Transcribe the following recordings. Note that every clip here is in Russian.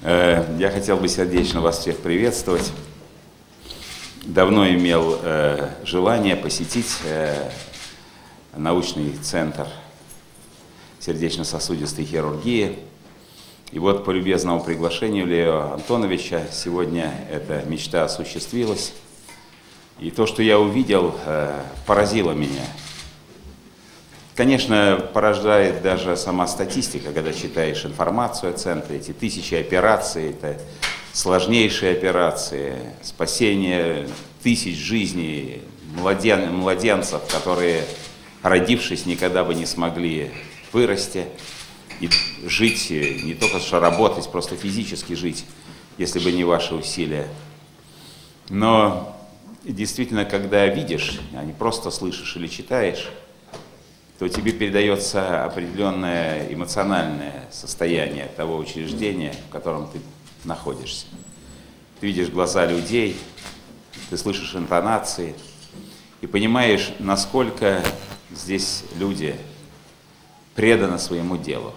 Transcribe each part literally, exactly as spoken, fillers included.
Я хотел бы сердечно вас всех приветствовать. Давно имел желание посетить научный центр сердечно-сосудистой хирургии. И вот по любезному приглашению Лео Антоновича сегодня эта мечта осуществилась. И то, что я увидел, поразило меня. Конечно, порождает даже сама статистика, когда читаешь информацию о центре, эти тысячи операций, это сложнейшие операции, спасение тысяч жизней младен, младенцев, которые, родившись, никогда бы не смогли вырасти и жить, не только что работать, просто физически жить, если бы не ваши усилия. Но действительно, когда видишь, а не просто слышишь или читаешь, то тебе передается определенное эмоциональное состояние того учреждения, в котором ты находишься. Ты видишь глаза людей, ты слышишь интонации и понимаешь, насколько здесь люди преданы своему делу.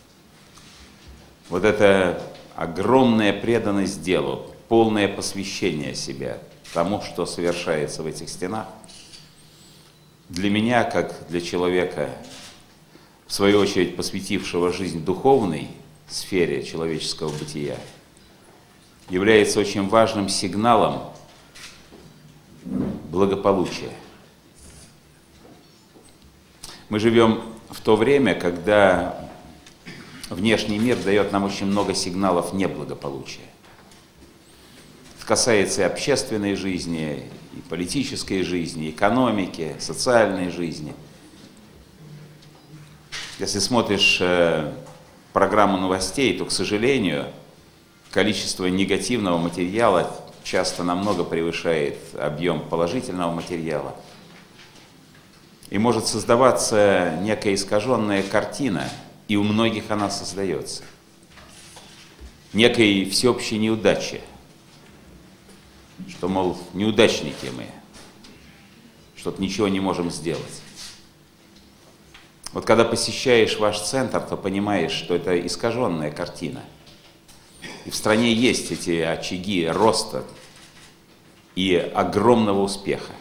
Вот это огромная преданность делу, полное посвящение себя тому, что совершается в этих стенах, для меня, как для человека, в свою очередь посвятившего жизнь духовной сфере человеческого бытия, является очень важным сигналом благополучия. Мы живем в то время, когда внешний мир дает нам очень много сигналов неблагополучия. Это касается и общественной жизни, и политической жизни, и экономики, социальной жизни. Если смотришь э, программу новостей, то, к сожалению, количество негативного материала часто намного превышает объем положительного материала. И может создаваться некая искаженная картина, и у многих она создается, некой всеобщей неудачи, что, мол, неудачники мы, что-то ничего не можем сделать. Вот когда посещаешь ваш центр, то понимаешь, что это искаженная картина. И в стране есть эти очаги роста и огромного успеха.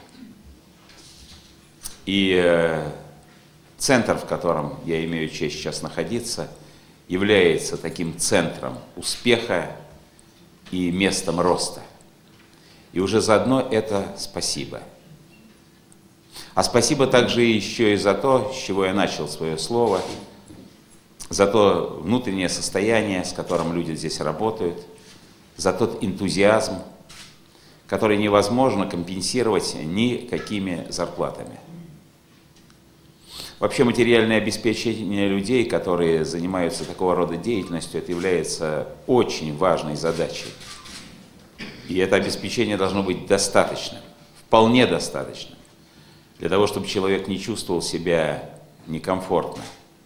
И э, центр, в котором я имею честь сейчас находиться, является таким центром успеха и местом роста. И уже заодно это спасибо. А спасибо также еще и за то, с чего я начал свое слово, за то внутреннее состояние, с которым люди здесь работают, за тот энтузиазм, который невозможно компенсировать никакими зарплатами. Вообще материальное обеспечение людей, которые занимаются такого рода деятельностью, это является очень важной задачей. И это обеспечение должно быть достаточным, вполне достаточным, для того, чтобы человек не чувствовал себя некомфортно.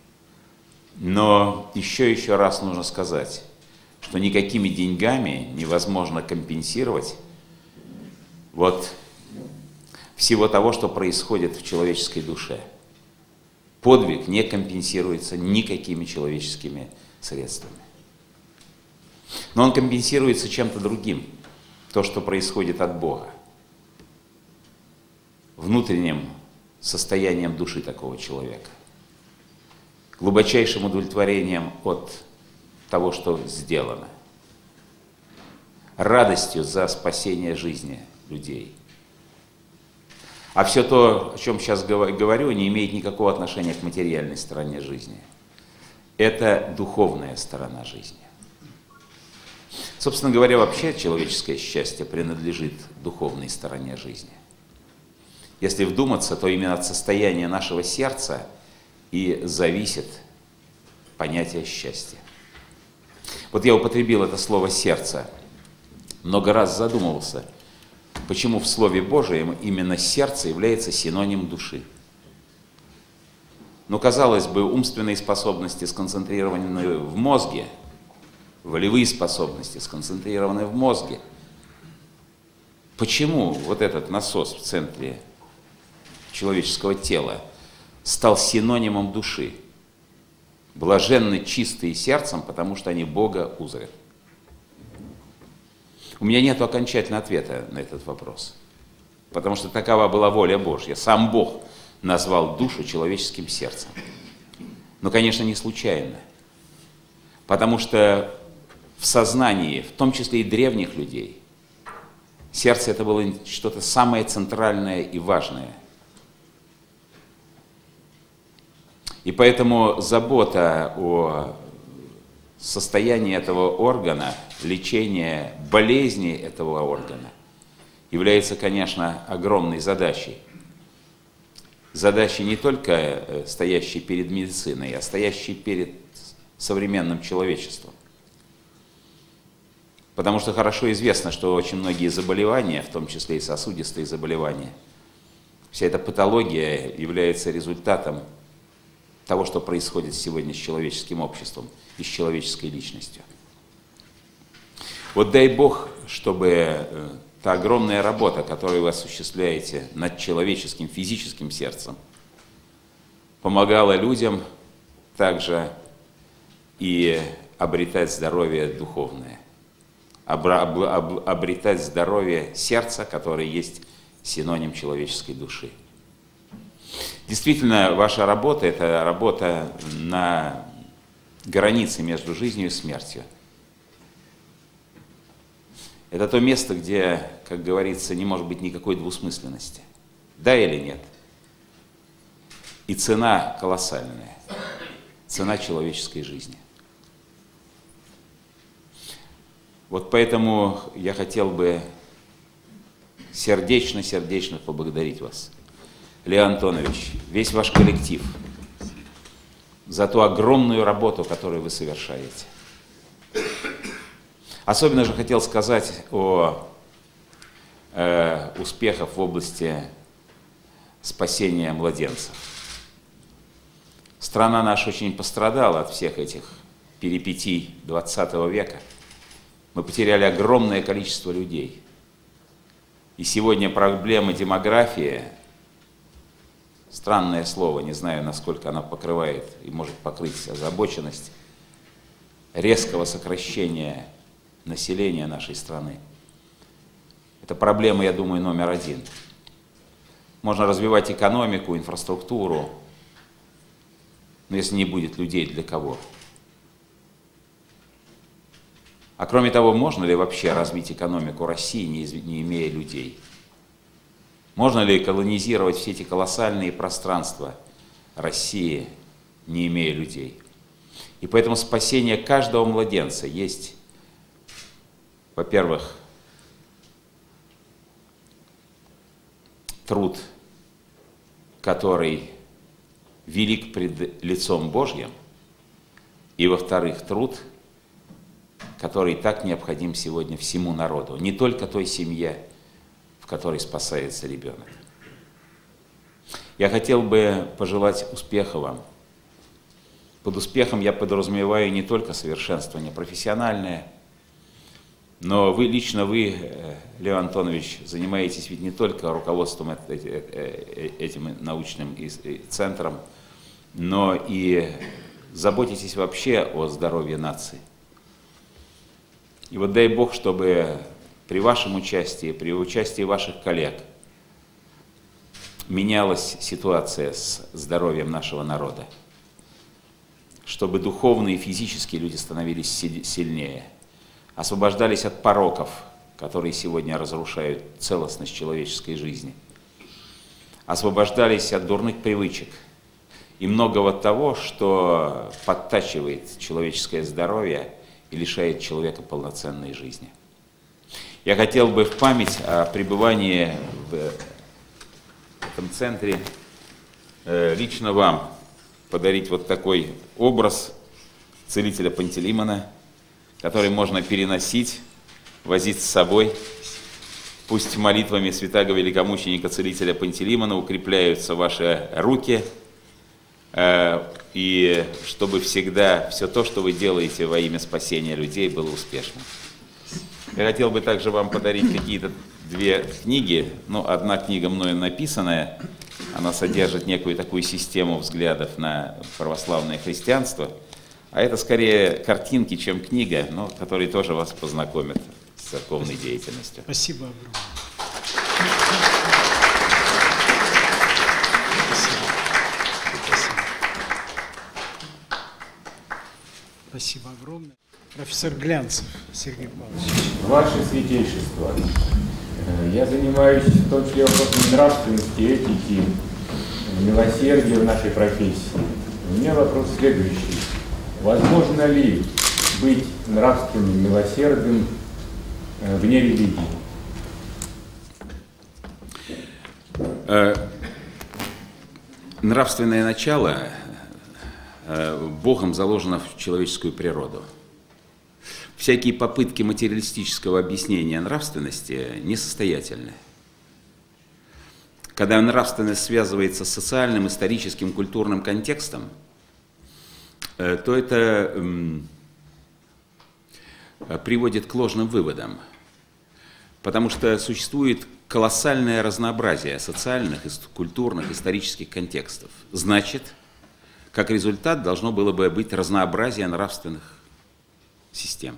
Но еще еще раз нужно сказать, что никакими деньгами невозможно компенсировать вот всего того, что происходит в человеческой душе. Подвиг не компенсируется никакими человеческими средствами. Но он компенсируется чем-то другим. То, что происходит от Бога, внутренним состоянием души такого человека, глубочайшим удовлетворением от того, что сделано, радостью за спасение жизни людей. А все то, о чем сейчас говорю, не имеет никакого отношения к материальной стороне жизни. Это духовная сторона жизни. Собственно говоря, вообще человеческое счастье принадлежит духовной стороне жизни. Если вдуматься, то именно от состояния нашего сердца и зависит понятие счастья. Вот я употребил это слово «сердце». Много раз задумывался, почему в Слове Божьем именно сердце является синонимом души. Но, казалось бы, умственные способности сконцентрированы в мозге, волевые способности сконцентрированы в мозге. Почему вот этот насос в центре человеческого тела стал синонимом души? Блаженны чистые сердцем, потому что они Бога узрят. У меня нет окончательного ответа на этот вопрос, потому что такова была воля Божья. Сам Бог назвал душу человеческим сердцем. Но, конечно, не случайно, потому что в сознании, в том числе и древних людей, сердце это было что-то самое центральное и важное. И поэтому забота о состоянии этого органа, лечение болезни этого органа является, конечно, огромной задачей. Задачей не только стоящей перед медициной, а стоящей перед современным человечеством. Потому что хорошо известно, что очень многие заболевания, в том числе и сосудистые заболевания, вся эта патология является результатом того, что происходит сегодня с человеческим обществом и с человеческой личностью. Вот дай Бог, чтобы та огромная работа, которую вы осуществляете над человеческим физическим сердцем, помогала людям также и обретать здоровье духовное, обретать здоровье сердца, которое есть синоним человеческой души. Действительно, ваша работа – это работа на границе между жизнью и смертью. Это то место, где, как говорится, не может быть никакой двусмысленности. Да или нет? И цена колоссальная. Цена человеческой жизни. Вот поэтому я хотел бы сердечно-сердечно поблагодарить вас, Леон Антонович, весь ваш коллектив, за ту огромную работу, которую вы совершаете. Особенно же хотел сказать о э, успехах в области спасения младенцев. Страна наша очень пострадала от всех этих перипетий двадцатого века. Мы потеряли огромное количество людей. И сегодня проблема демографии, странное слово, не знаю, насколько она покрывает и может покрыть озабоченность резкого сокращения населения нашей страны. Это проблема, я думаю, номер один. Можно развивать экономику, инфраструктуру, но если не будет людей, для кого? А кроме того, можно ли вообще развить экономику России, не, не имея людей? Можно ли колонизировать все эти колоссальные пространства России, не имея людей? И поэтому спасение каждого младенца есть, во-первых, труд, который велик пред лицом Божьим, и, во-вторых, труд, который так необходим сегодня всему народу, не только той семье, в которой спасается ребенок. Я хотел бы пожелать успеха вам. Под успехом я подразумеваю не только совершенствование профессиональное, но вы, лично вы, Леон Антонович, занимаетесь ведь не только руководством этим научным центром, но и заботитесь вообще о здоровье нации. И вот дай Бог, чтобы при вашем участии, при участии ваших коллег менялась ситуация с здоровьем нашего народа, чтобы духовно и физически люди становились сильнее, освобождались от пороков, которые сегодня разрушают целостность человеческой жизни, освобождались от дурных привычек и многого того, что подтачивает человеческое здоровье и лишает человека полноценной жизни. Я хотел бы в память о пребывании в этом центре э, лично вам подарить вот такой образ целителя Пантелеймона, который можно переносить, возить с собой. Пусть молитвами святаго великомученика целителя Пантелеймона укрепляются ваши руки, э, и чтобы всегда все то, что вы делаете во имя спасения людей, было успешным. Я хотел бы также вам подарить какие-то две книги. Ну, одна книга мною написанная, она содержит некую такую систему взглядов на православное христианство. А это скорее картинки, чем книга, но которые тоже вас познакомят с церковной деятельностью. Спасибо огромное. Спасибо огромное. Профессор Глянцев Сергей Павлович. Ваше святейшество, я занимаюсь в том числе вопросами нравственности, этики, милосердия в нашей профессии. У меня вопрос следующий. Возможно ли быть нравственным, милосердным вне религии? Нравственное начало Богом заложено в человеческую природу. Всякие попытки материалистического объяснения нравственности несостоятельны. Когда нравственность связывается с социальным, историческим, культурным контекстом, то это приводит к ложным выводам, потому что существует колоссальное разнообразие социальных, культурных, исторических контекстов. Значит, как результат должно было бы быть разнообразие нравственных систем.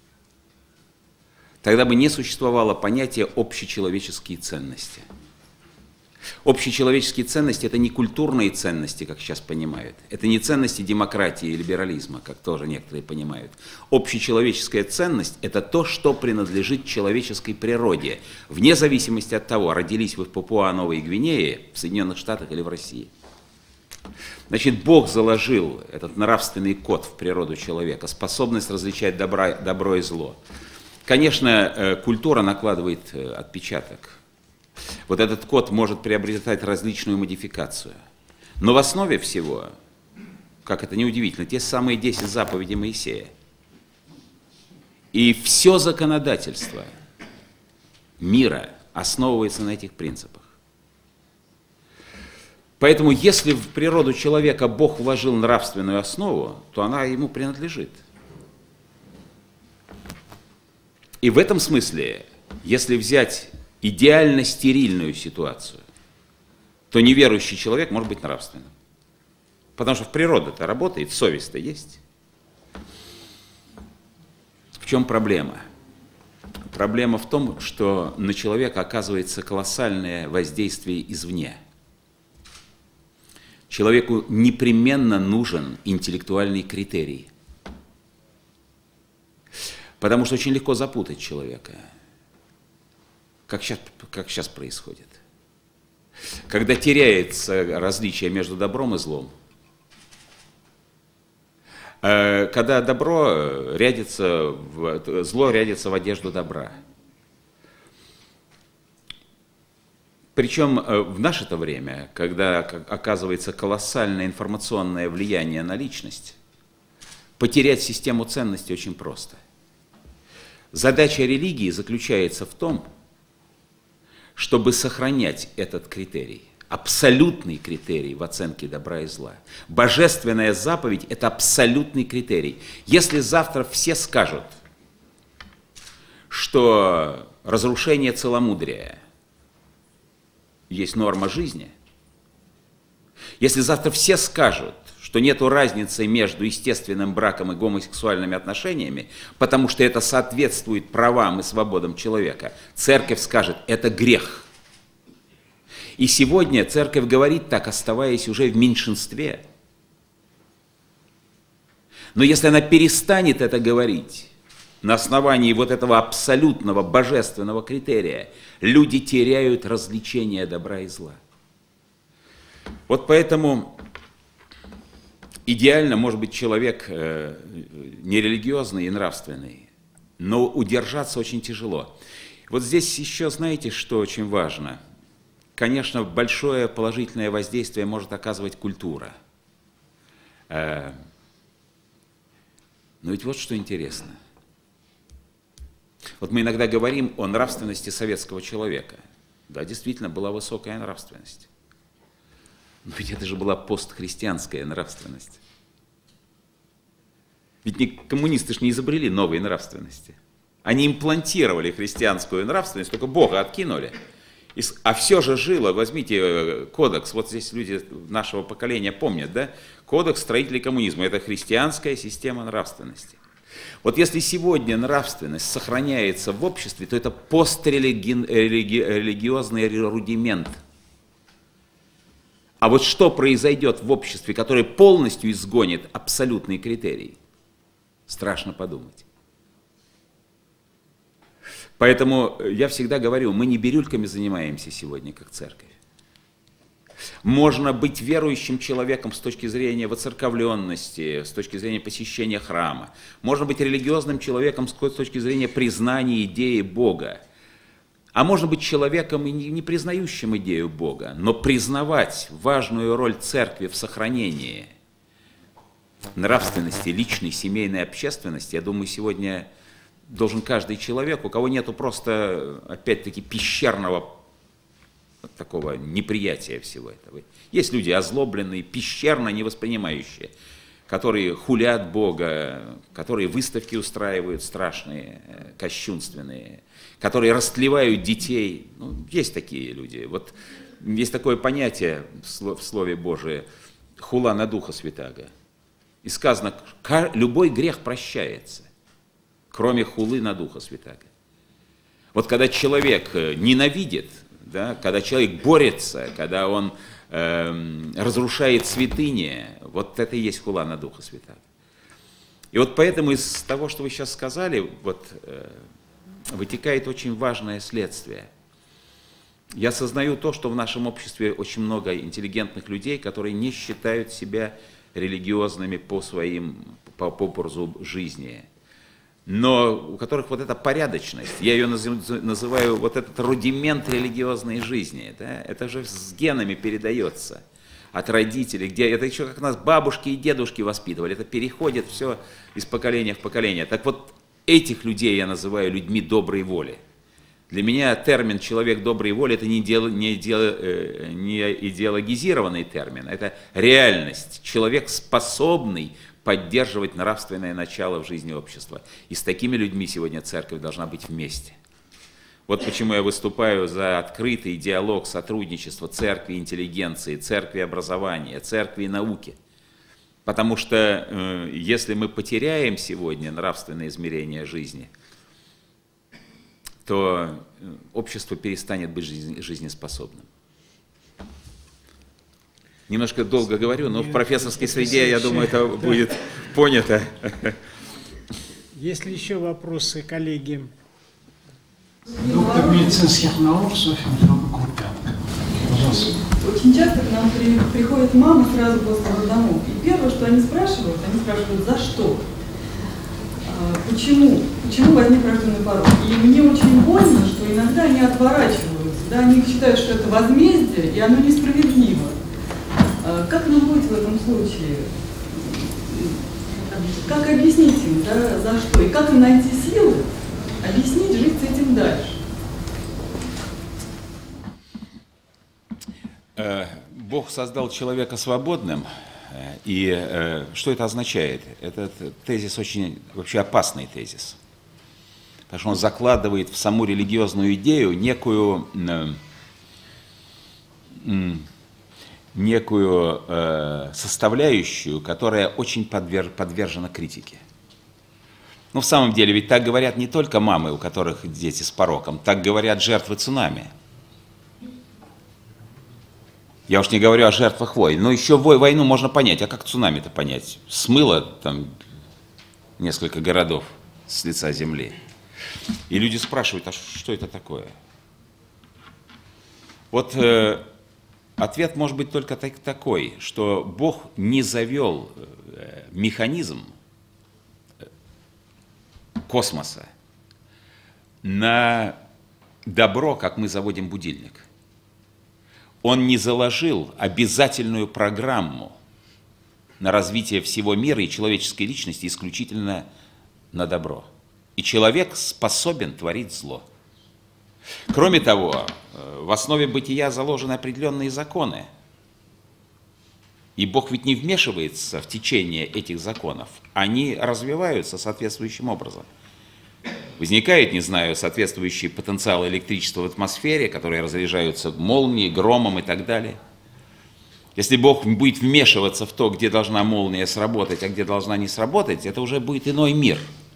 Тогда бы не существовало понятия общечеловеческие ценности. Общечеловеческие ценности – это не культурные ценности, как сейчас понимают. Это не ценности демократии и либерализма, как тоже некоторые понимают. Общечеловеческая ценность – это то, что принадлежит человеческой природе, вне зависимости от того, родились вы в Папуа-Новой Гвинее, в Соединенных Штатах или в России. Значит, Бог заложил этот нравственный код в природу человека, способность различать добро, добро и зло. Конечно, культура накладывает отпечаток. Вот этот код может приобретать различную модификацию. Но в основе всего, как это неудивительно, те самые десять заповедей Моисея. И все законодательство мира основывается на этих принципах. Поэтому, если в природу человека Бог вложил нравственную основу, то она ему принадлежит. И в этом смысле, если взять идеально стерильную ситуацию, то неверующий человек может быть нравственным. Потому что в природе-то работает, совесть-то есть. В чем проблема? Проблема в том, что на человека оказывается колоссальное воздействие извне. Человеку непременно нужен интеллектуальный критерий. Потому что очень легко запутать человека, как сейчас, как сейчас происходит. Когда теряется различие между добром и злом. Когда добро рядится, в, зло рядится в одежду добра. Причем в наше-то время, когда оказывается колоссальное информационное влияние на личность, потерять систему ценностей очень просто. Задача религии заключается в том, чтобы сохранять этот критерий, абсолютный критерий в оценке добра и зла. Божественная заповедь – это абсолютный критерий. Если завтра все скажут, что разрушение целомудрия есть норма жизни, если завтра все скажут, что нет разницы между естественным браком и гомосексуальными отношениями, потому что это соответствует правам и свободам человека, церковь скажет, это грех. И сегодня церковь говорит так, оставаясь уже в меньшинстве. Но если она перестанет это говорить на основании вот этого абсолютного божественного критерия, люди теряют различение добра и зла. Вот поэтому идеально может быть человек э, нерелигиозный и нравственный, но удержаться очень тяжело. Вот здесь еще, знаете, что очень важно? Конечно, большое положительное воздействие может оказывать культура. Э, но ведь вот что интересно. Вот мы иногда говорим о нравственности советского человека. Да, действительно, была высокая нравственность. Но ведь это же была постхристианская нравственность. Ведь не, коммунисты же не изобрели новые нравственности. Они имплантировали христианскую нравственность, только Бога откинули. И, а все же жило, возьмите кодекс, вот здесь люди нашего поколения помнят, да? Кодекс строителей коммунизма – это христианская система нравственности. Вот если сегодня нравственность сохраняется в обществе, то это пострелигиозный рудимент. А вот что произойдет в обществе, которое полностью изгонит абсолютные критерии? Страшно подумать. Поэтому я всегда говорю, мы не бирюльками занимаемся сегодня, как церковь. Можно быть верующим человеком с точки зрения воцерковленности, с точки зрения посещения храма. Можно быть религиозным человеком с точки зрения признания идеи Бога. А можно быть человеком, не признающим идею Бога, но признавать важную роль церкви в сохранении нравственности, личной, семейной общественности. Я думаю, сегодня должен каждый человек, у кого нету просто, опять-таки, пещерного вот такого неприятия всего этого. Есть люди озлобленные, пещерно не воспринимающие, которые хулят Бога, которые выставки устраивают страшные, кощунственные, которые растлевают детей. Ну, есть такие люди. Вот есть такое понятие в Слове Божие — хула на Духа Святаго. И сказано, любой грех прощается, кроме хулы на Духа Святаго. Вот когда человек ненавидит, да, когда человек борется, когда он э, разрушает святыни, вот это и есть хула на Духа Святаго. И вот поэтому из того, что вы сейчас сказали, вот, э, вытекает очень важное следствие. Я осознаю то, что в нашем обществе очень много интеллигентных людей, которые не считают себя религиозными по своим, по, по образу жизни, но у которых вот эта порядочность, я ее называю вот этот рудимент религиозной жизни, да, это же с генами передается от родителей, где это еще как нас бабушки и дедушки воспитывали, это переходит все из поколения в поколение. Так вот, этих людей я называю людьми доброй воли. Для меня термин «человек доброй воли» — это не, идео, не, идео, не идеологизированный термин, это реальность, человек, способный поддерживать нравственное начало в жизни общества. И с такими людьми сегодня церковь должна быть вместе. Вот почему я выступаю за открытый диалог, сотрудничество церкви и интеллигенции, церкви и образования, церкви и науки. Потому что э, если мы потеряем сегодня нравственное измерение жизни, то общество перестанет быть жизнеспособным. Немножко долго говорю, но в профессорской среде, я думаю, это будет понято. Есть ли еще вопросы, коллеги? Доктор медицинских наук Софья Курпенко. Пожалуйста. Очень часто к нам при, приходят мамы сразу после роддомов. И первое, что они спрашивают, они спрашивают, за что? А, почему? Почему возник рожденный порог? И мне очень больно, что иногда они отворачиваются. Да? Они считают, что это возмездие, и оно несправедливо. А, как нам быть в этом случае? Как объяснить им, да, за что? И как им найти силы объяснить, жить с этим дальше? Бог создал человека свободным, и что это означает? Этот тезис очень вообще опасный тезис, потому что он закладывает в саму религиозную идею некую, некую составляющую, которая очень подвержена критике. Ну, в самом деле, ведь так говорят не только мамы, у которых дети с пороком, так говорят жертвы цунами. Я уж не говорю о жертвах войн, но еще войну можно понять, а как цунами-то понять? Смыло там несколько городов с лица земли. И люди спрашивают, а что это такое? Вот э, ответ может быть только так, такой, что Бог не завел э, механизм космоса на добро, как мы заводим будильник. Он не заложил обязательную программу на развитие всего мира и человеческой личности исключительно на добро. И человек способен творить зло. Кроме того, в основе бытия заложены определенные законы. И Бог ведь не вмешивается в течение этих законов. Они развиваются соответствующим образом. Возникает, не знаю, соответствующий потенциал электричества в атмосфере, которые разряжаются молнией, громом и так далее. Если Бог будет вмешиваться в то, где должна молния сработать, а где должна не сработать, это уже будет иной мир.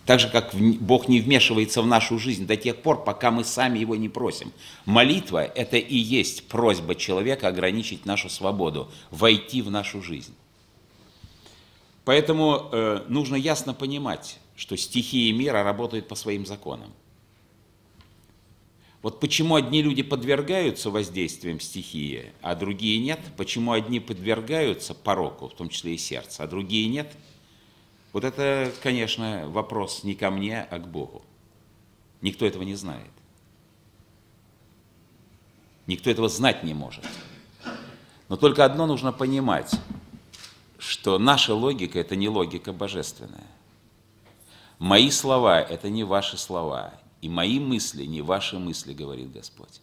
Так же, как Бог не вмешивается в нашу жизнь до тех пор, пока мы сами Его не просим. Молитва – это и есть просьба человека ограничить нашу свободу, войти в нашу жизнь. Поэтому э, нужно ясно понимать, что стихии мира работают по своим законам. Вот почему одни люди подвергаются воздействиям стихии, а другие нет? Почему одни подвергаются пороку, в том числе и сердце, а другие нет? Вот это, конечно, вопрос не ко мне, а к Богу. Никто этого не знает. Никто этого знать не может. Но только одно нужно понимать, что наша логика – это не логика божественная. Мои слова – это не ваши слова, и мои мысли – не ваши мысли, говорит Господь.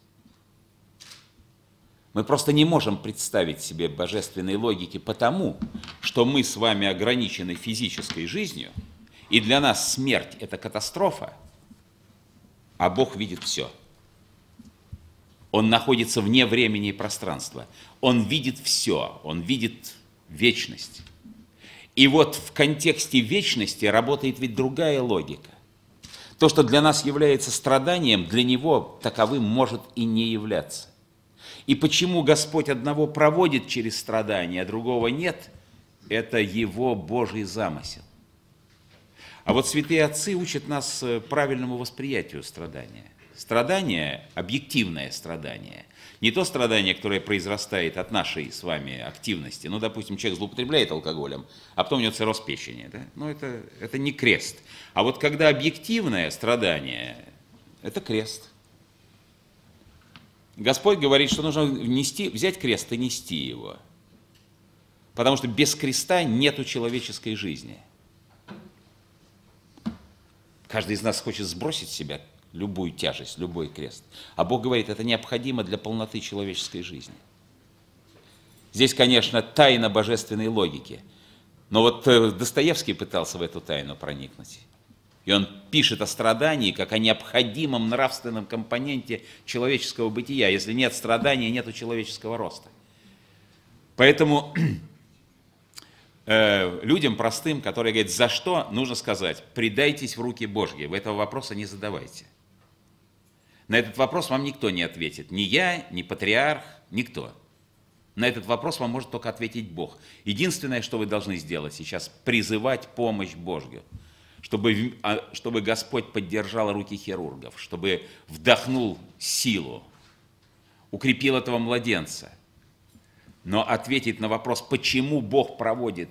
Мы просто не можем представить себе божественной логики потому, что мы с вами ограничены физической жизнью, и для нас смерть – это катастрофа, а Бог видит все. Он находится вне времени и пространства. Он видит все, Он видит вечность. И вот в контексте вечности работает ведь другая логика. То, что для нас является страданием, для Него таковым может и не являться. И почему Господь одного проводит через страдания, а другого нет, это Его Божий замысел. А вот святые отцы учат нас правильному восприятию страдания. Страдание – объективное страдание. Не то страдание, которое произрастает от нашей с вами активности. Ну, допустим, человек злоупотребляет алкоголем, а потом у него цирроз печени. Да? Ну, это, это не крест. А вот когда объективное страдание – это крест. Господь говорит, что нужно внести, взять крест и нести его. Потому что без креста нету человеческой жизни. Каждый из нас хочет сбросить с себя любую тяжесть, любой крест. А Бог говорит, это необходимо для полноты человеческой жизни. Здесь, конечно, тайна божественной логики. Но вот Достоевский пытался в эту тайну проникнуть. И он пишет о страдании как о необходимом нравственном компоненте человеческого бытия. Если нет страдания, нет человеческого роста. Поэтому э, людям простым, которые говорят, за что, нужно сказать, предайтесь в руки Божьи. Вы этого вопроса не задавайте. На этот вопрос вам никто не ответит. Ни я, ни патриарх, никто. На этот вопрос вам может только ответить Бог. Единственное, что вы должны сделать сейчас, призывать помощь Божью. Чтобы, чтобы Господь поддержал руки хирургов, чтобы вдохнул силу, укрепил этого младенца. Но ответить на вопрос, почему Бог проводит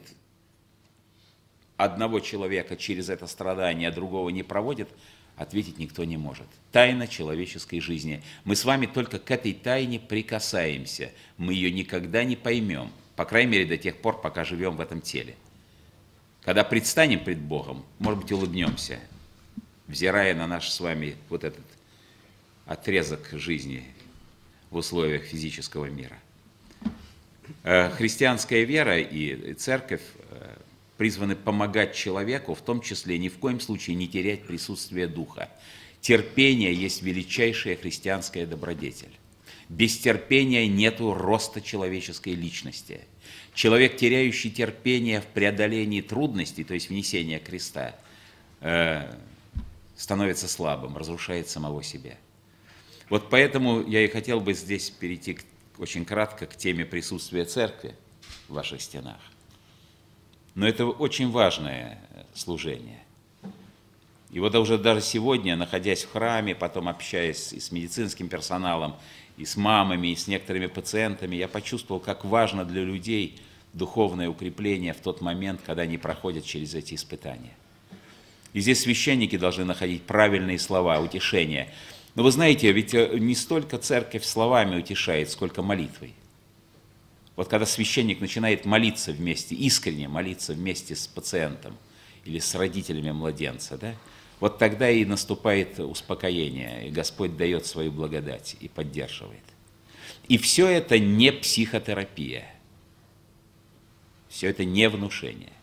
одного человека через это страдание, а другого не проводит, ответить никто не может. Тайна человеческой жизни. Мы с вами только к этой тайне прикасаемся. Мы ее никогда не поймем, по крайней мере, до тех пор, пока живем в этом теле. Когда предстанем пред Богом, может быть, улыбнемся, взирая на наш с вами вот этот отрезок жизни в условиях физического мира. Христианская вера и церковь призваны помогать человеку, в том числе ни в коем случае не терять присутствие духа. Терпение есть величайшая христианская добродетель. Без терпения нету роста человеческой личности. Человек, теряющий терпение в преодолении трудностей, то есть внесения креста, э, становится слабым, разрушает самого себя. Вот поэтому я и хотел бы здесь перейти к, очень кратко к теме присутствия церкви в ваших стенах. Но это очень важное служение. И вот уже даже сегодня, находясь в храме, потом общаясь и с медицинским персоналом, и с мамами, и с некоторыми пациентами, я почувствовал, как важно для людей духовное укрепление в тот момент, когда они проходят через эти испытания. И здесь священники должны находить правильные слова, утешения. Но вы знаете, ведь не столько церковь словами утешает, сколько молитвой. Вот когда священник начинает молиться вместе, искренне молиться вместе с пациентом или с родителями младенца, да, вот тогда и наступает успокоение, и Господь дает свою благодать и поддерживает. И все это не психотерапия, все это не внушение.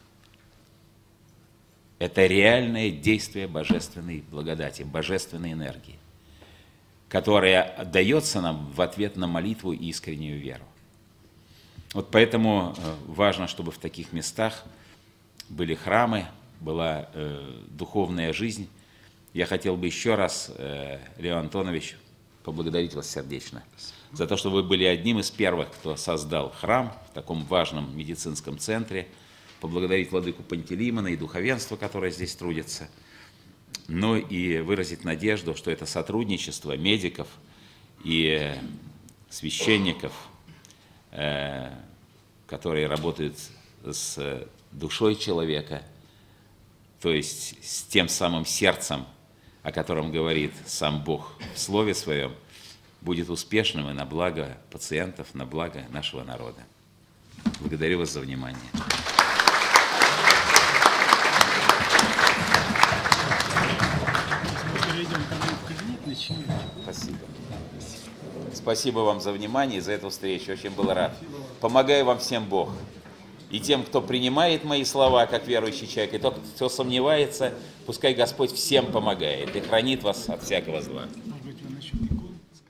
Это реальное действие божественной благодати, божественной энергии, которая дается нам в ответ на молитву и искреннюю веру. Вот поэтому важно, чтобы в таких местах были храмы, была э, духовная жизнь. Я хотел бы еще раз, э, Леон Антонович, поблагодарить вас сердечно за то, что вы были одним из первых, кто создал храм в таком важном медицинском центре, поблагодарить владыку Пантелеймона и духовенство, которое здесь трудится, ну и выразить надежду, что это сотрудничество медиков и священников, э, которые работают с душой человека, то есть с тем самым сердцем, о котором говорит сам Бог в Слове Своем, будет успешным и на благо пациентов, на благо нашего народа. Благодарю вас за внимание. Спасибо. Спасибо вам за внимание и за эту встречу. Очень был рад. Помогаю вам всем Бог. И тем, кто принимает мои слова, как верующий человек, и тот, кто сомневается, пускай Господь всем помогает и хранит вас от всякого зла. Может быть, вы насчет икон?